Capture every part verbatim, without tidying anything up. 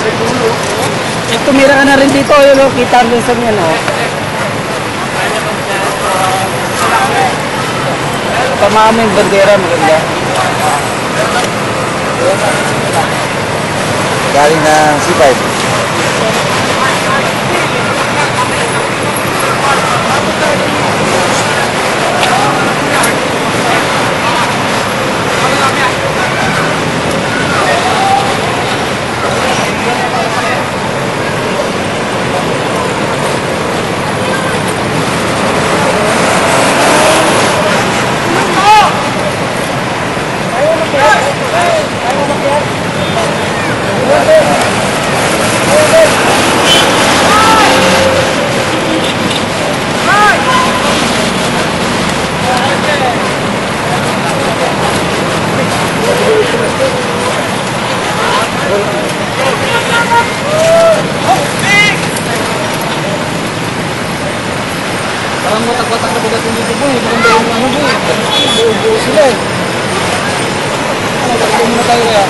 Tumira ka na rin dito, yun o, kita mo sa yan o. Tamaan mo yung bandera, maganda. Galing ng C five. Parang watak-watak na pagdating dito po eh. Maganda yung ano po eh. Buo-buo sila eh. Ano, bakit muna tayo kaya?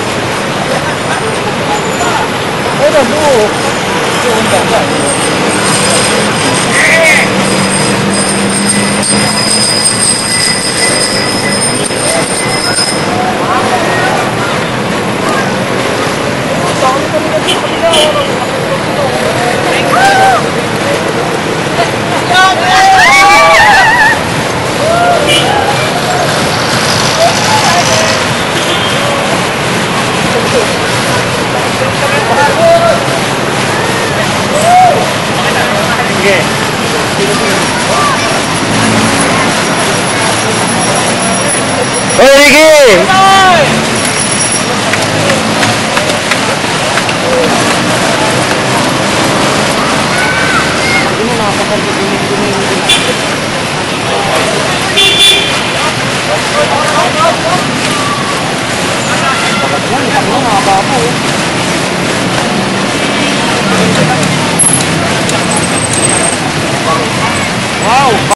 Ay na, buo. Buo ang ganda. Hey, Ricky! Ini nakakapagod din yung gumin. Bakit yan? Bakit yan? Nakababa eh. Wow!